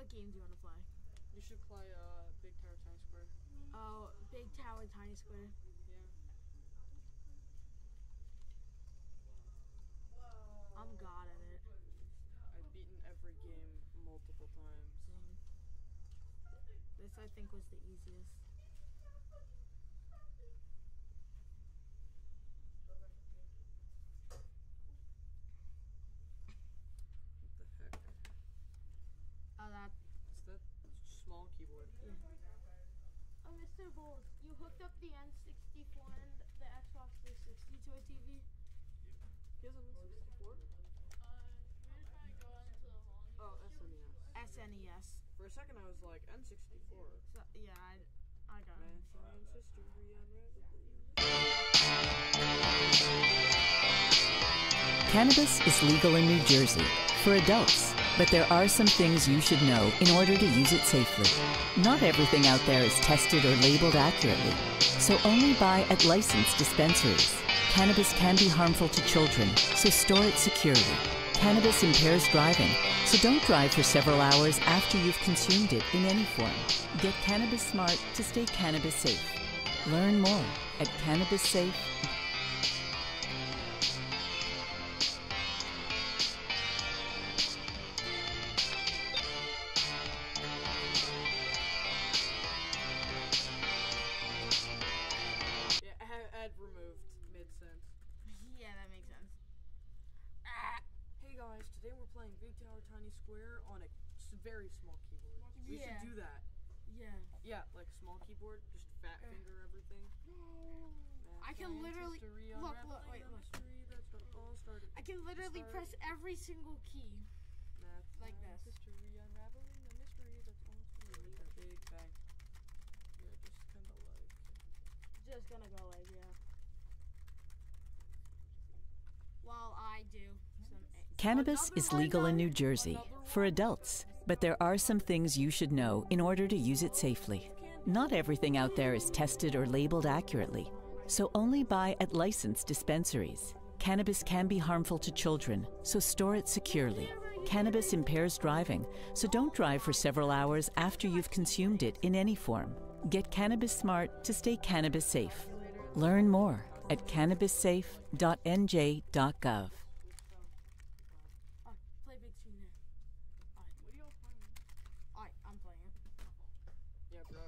What game do you want to play? You should play Big Tower Times Square. Oh, Big Tower Tiny Square. Yeah. I'm god at it. I've beaten every game multiple times. Same. This I think was the easiest. What the heck? Oh, that. It's that small keyboard. Yeah. Oh, Mr. Bowles, you hooked up the N64 and the Xbox 360 to a TV? He has an N64? We're just trying to go into the volume. Oh, SNES. SNES. For a second I was like, N64. So, yeah, I got it. Math and history unraveled. Cannabis is legal in New Jersey for adults, but there are some things you should know in order to use it safely. Not everything out there is tested or labeled accurately, so only buy at licensed dispensaries. Cannabis can be harmful to children, so store it securely. Cannabis impairs driving, so don't drive for several hours after you've consumed it in any form. Get Cannabis Smart to stay cannabis safe. Learn more at CannabisSafe.com. Ad removed mid-sentence. Yeah, that makes sense. Hey guys, today we're playing Big Tower Tiny Square on a very small keyboard. We Yeah. should do that. Yeah. Yeah, like small keyboard, just fat finger everything. I can literally look. Wait, look. I can literally press every single key. Like this. History unraveling the mystery that's all with a big bang. Yeah, just kind of like. Just gonna go like, yeah. While I do some. Cannabis is legal in New Jersey for adults, but there are some things you should know in order to use it safely. Not everything out there is tested or labeled accurately, so only buy at licensed dispensaries. Cannabis can be harmful to children, so store it securely. Cannabis impairs driving, so don't drive for several hours after you've consumed it in any form. Get Cannabis Smart to stay cannabis safe. Learn more at cannabissafe.nj.gov. Play big screen there. What are y'all playing? Alright, I'm playing it. Yeah, bro.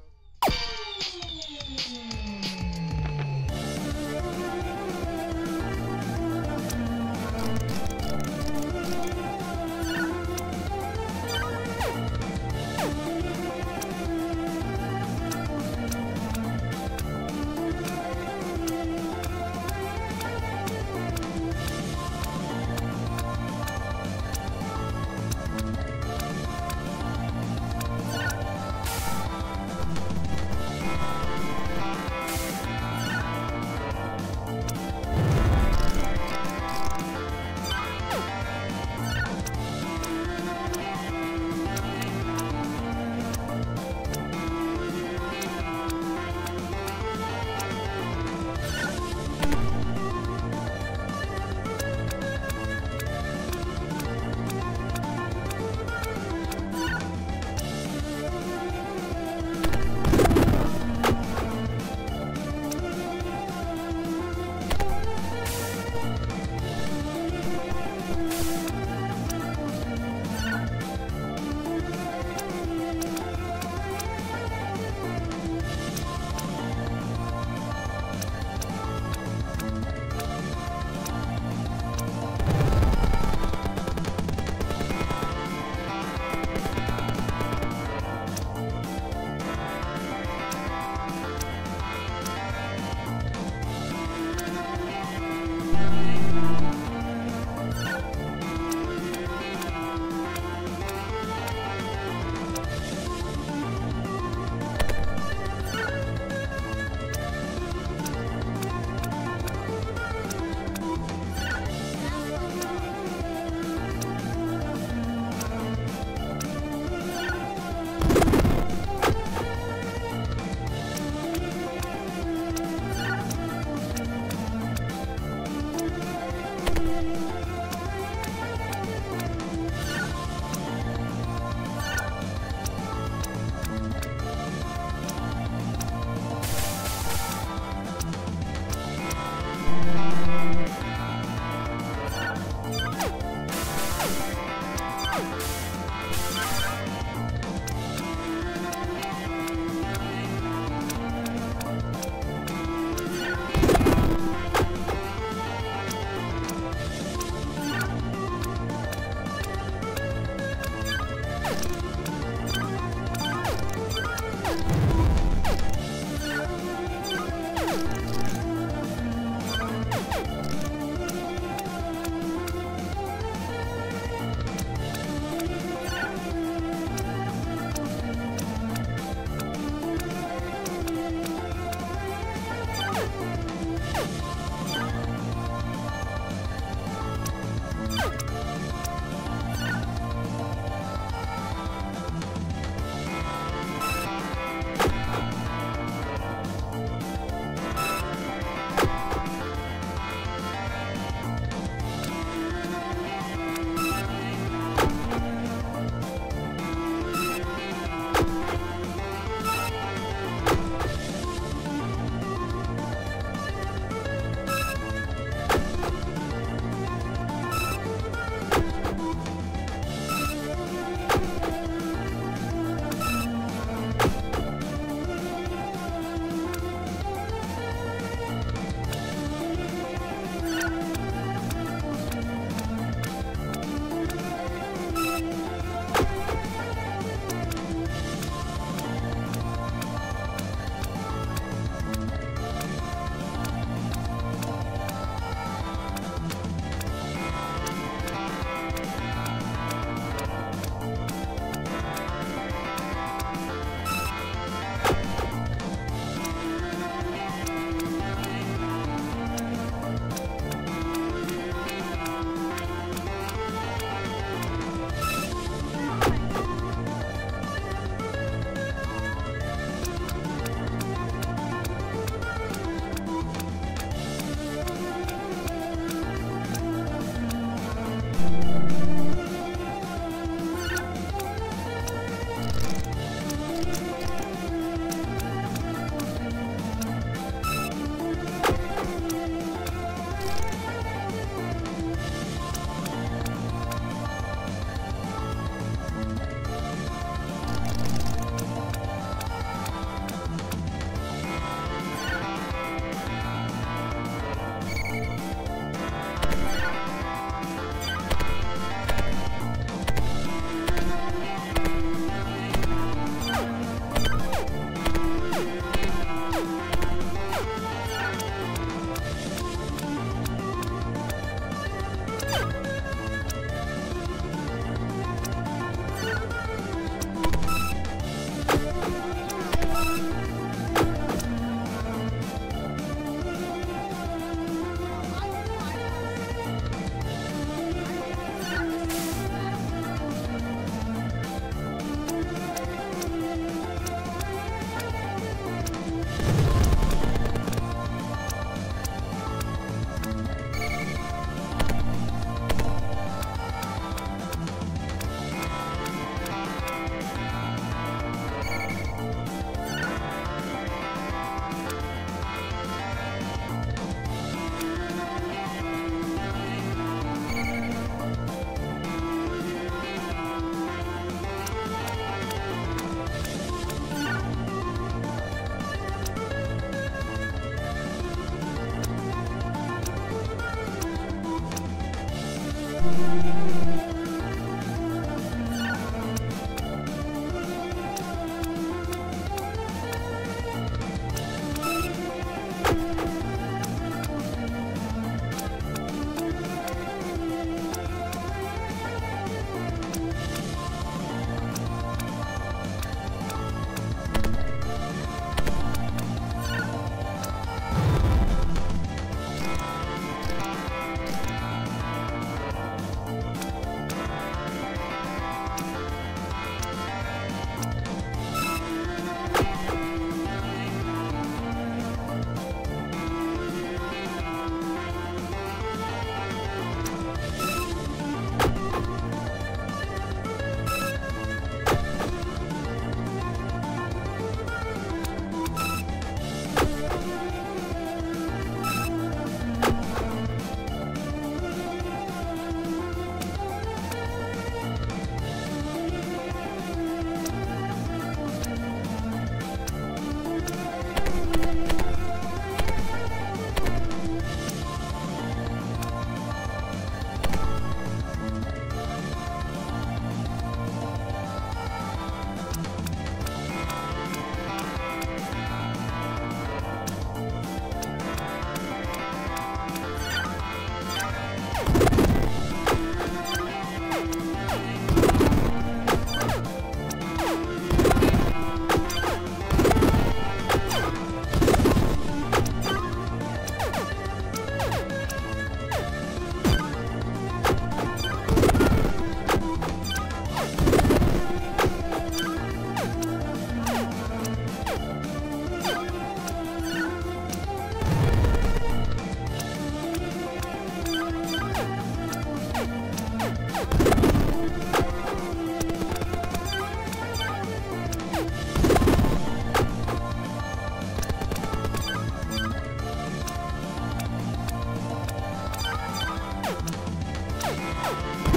Bye.